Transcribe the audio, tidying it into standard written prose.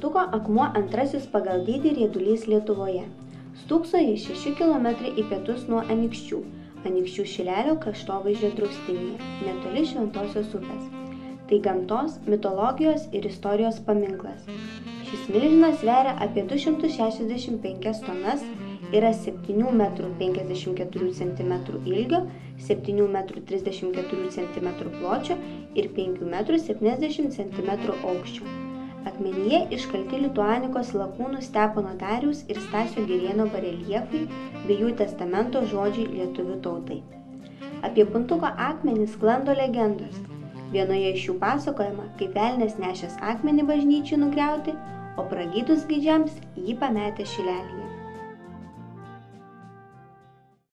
Puntuko akmuo antrasis pagal dydį riedulys Lietuvoje. Stūkso jis 6 km į pietus nuo Anykščių, Anykščių Šilelio kraštovaizdžio draustinyje, netoli Šventosios upės. Tai gamtos, mitologijos ir istorijos paminklas. Šis milžinas sveria apie 265 tonas, yra 7,54 cm ilgio, 7,34 cm pločio ir 5,70 cm aukščio. Akmenyje iškalti Lituanikos lakūnų Stepono Dariaus ir Stasio Girėno bareljefai bei jų testamento žodžiai lietuvių tautai. Apie Puntuko akmenį sklando legendos. Vienoje iš jų pasakojama, kaip velnias nešęs akmenį bažnyčiai nugriauti, o pragydus gaidžiams jį pametė Šilelyje.